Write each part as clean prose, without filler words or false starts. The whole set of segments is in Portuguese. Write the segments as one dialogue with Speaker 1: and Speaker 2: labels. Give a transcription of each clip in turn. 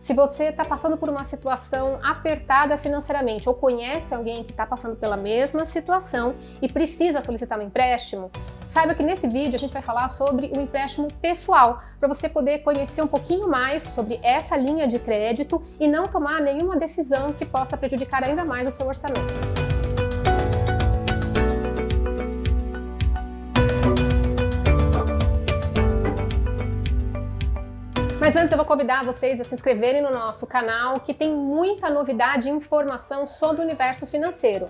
Speaker 1: Se você está passando por uma situação apertada financeiramente ou conhece alguém que está passando pela mesma situação e precisa solicitar um empréstimo, saiba que nesse vídeo a gente vai falar sobre o empréstimo pessoal, para você poder conhecer um pouquinho mais sobre essa linha de crédito e não tomar nenhuma decisão que possa prejudicar ainda mais o seu orçamento. Mas antes eu vou convidar vocês a se inscreverem no nosso canal, que tem muita novidade e informação sobre o universo financeiro.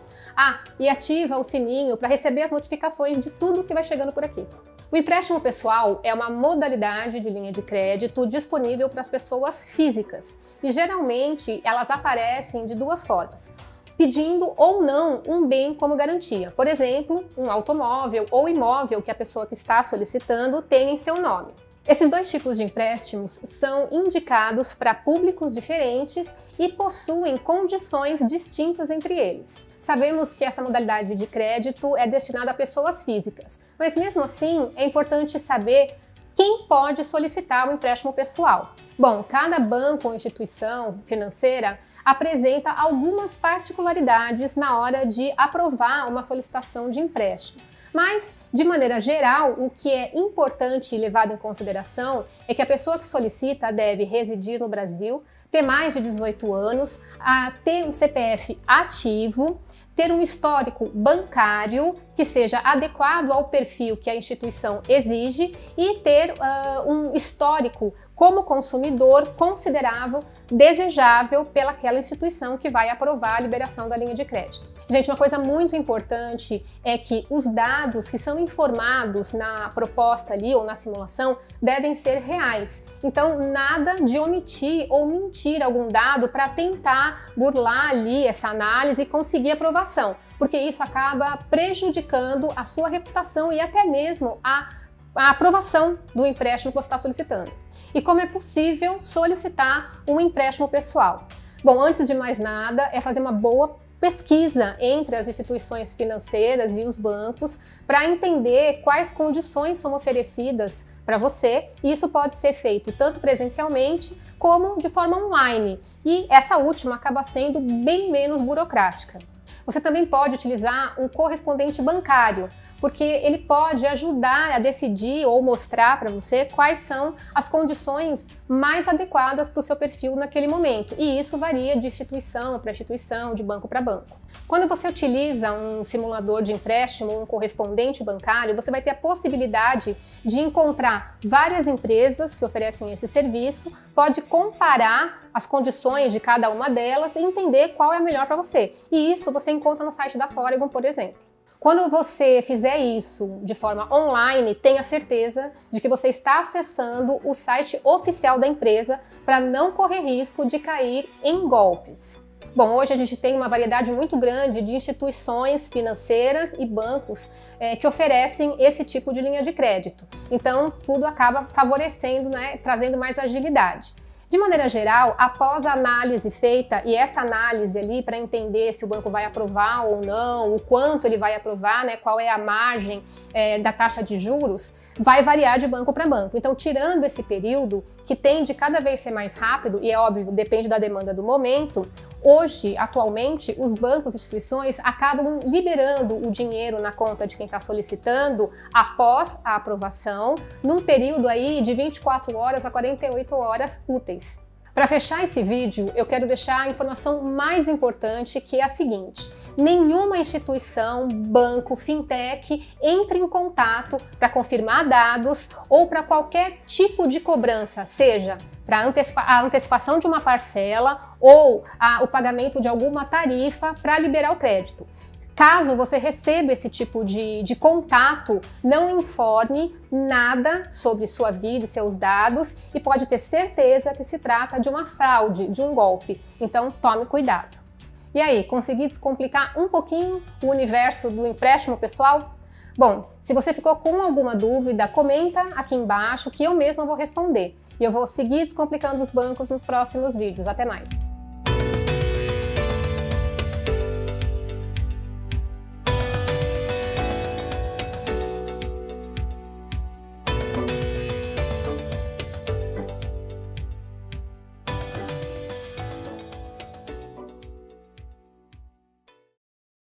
Speaker 1: E ativa o sininho para receber as notificações de tudo que vai chegando por aqui. O empréstimo pessoal é uma modalidade de linha de crédito disponível para as pessoas físicas e geralmente elas aparecem de duas formas: pedindo ou não um bem como garantia. Por exemplo, um automóvel ou imóvel que a pessoa que está solicitando tem em seu nome. Esses dois tipos de empréstimos são indicados para públicos diferentes e possuem condições distintas entre eles. Sabemos que essa modalidade de crédito é destinada a pessoas físicas, mas mesmo assim é importante saber quem pode solicitar o empréstimo pessoal. Bom, cada banco ou instituição financeira apresenta algumas particularidades na hora de aprovar uma solicitação de empréstimo. Mas, de maneira geral, o que é importante e levado em consideração é que a pessoa que solicita deve residir no Brasil, ter mais de 18 anos, ter um CPF ativo, ter um histórico bancário que seja adequado ao perfil que a instituição exige e ter um histórico como consumidor considerável, desejável pelaquela instituição que vai aprovar a liberação da linha de crédito. Gente, uma coisa muito importante é que os dados que são informados na proposta ali ou na simulação devem ser reais. Então, nada de omitir ou mentir algum dado para tentar burlar ali essa análise e conseguir aprovação, porque isso acaba prejudicando a sua reputação e até mesmo a aprovação do empréstimo que você está solicitando. E como é possível solicitar um empréstimo pessoal? Bom, antes de mais nada, é fazer uma boa pesquisa entre as instituições financeiras e os bancos para entender quais condições são oferecidas para você, e isso pode ser feito tanto presencialmente como de forma online, e essa última acaba sendo bem menos burocrática. Você também pode utilizar um correspondente bancário, porque ele pode ajudar a decidir ou mostrar para você quais são as condições mais adequadas para o seu perfil naquele momento. E isso varia de instituição para instituição, de banco para banco. Quando você utiliza um simulador de empréstimo, um correspondente bancário, você vai ter a possibilidade de encontrar várias empresas que oferecem esse serviço, pode comparar as condições de cada uma delas e entender qual é a melhor para você. E isso você encontra no site da Foregon, por exemplo. Quando você fizer isso de forma online, tenha certeza de que você está acessando o site oficial da empresa para não correr risco de cair em golpes. Bom, hoje a gente tem uma variedade muito grande de instituições financeiras e bancos que oferecem esse tipo de linha de crédito. Então, tudo acaba favorecendo, trazendo mais agilidade. De maneira geral, após a análise feita, e essa análise ali para entender se o banco vai aprovar ou não, o quanto ele vai aprovar, qual é a margem da taxa de juros, vai variar de banco para banco. Então, tirando esse período, que tende cada vez ser mais rápido, e é óbvio, depende da demanda do momento, hoje, atualmente, os bancos e instituições acabam liberando o dinheiro na conta de quem está solicitando após a aprovação, num período aí de 24 horas a 48 horas úteis. Para fechar esse vídeo, eu quero deixar a informação mais importante, que é a seguinte: nenhuma instituição, banco, fintech entre em contato para confirmar dados ou para qualquer tipo de cobrança, seja para a antecipação de uma parcela ou o pagamento de alguma tarifa para liberar o crédito. Caso você receba esse tipo de contato, não informe nada sobre sua vida e seus dados e pode ter certeza que se trata de uma fraude, de um golpe. Então tome cuidado. E aí, consegui descomplicar um pouquinho o universo do empréstimo pessoal? Bom, se você ficou com alguma dúvida, comenta aqui embaixo que eu mesma vou responder. E eu vou seguir descomplicando os bancos nos próximos vídeos. Até mais!